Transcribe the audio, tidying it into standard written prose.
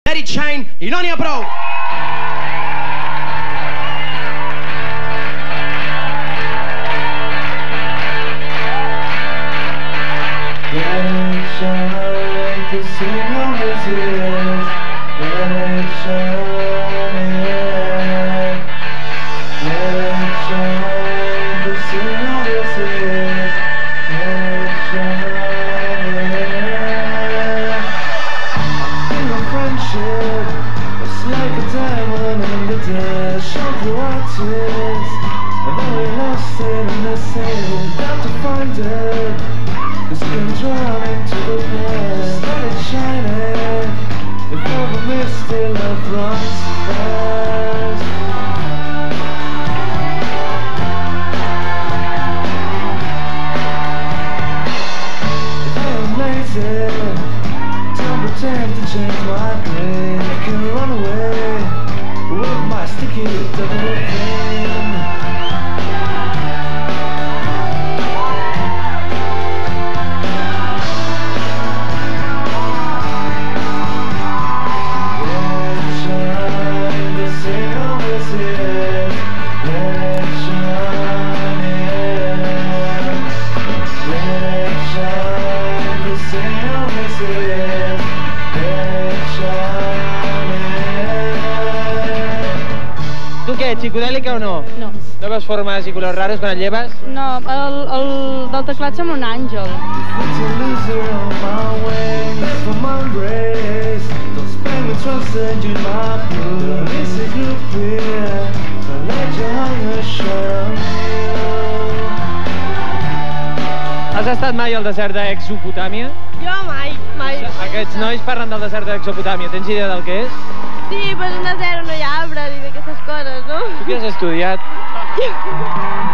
Let it shine i no n'hi ha prou. Let it shine, the signal is here. Let it shine, yeah. Let it shine, the signal is here. Let it shine, yeah. In a friendship, it's like a diamond in the dash of the watches. And then we lost it in the sand. Got to find it. It's been drawn into the past. Let it shining. If ever missed it, love runs fast. If I'm lazy, don't pretend to change my grade. I can run away with my sticky double thing. Tu què, psicodèlica o no? No. No veus formes i colors raros quan et lleves? No, el del teclat sembla un àngel. Has estat mai al desert d'Exopotàmia? Jo mai. Aquests nois parlen del desert d'Exopotàmia. Tens idea del que és? Sí, però és un desert on no hi ha arbres i d'aquestes coses, no? Tu què has estudiat?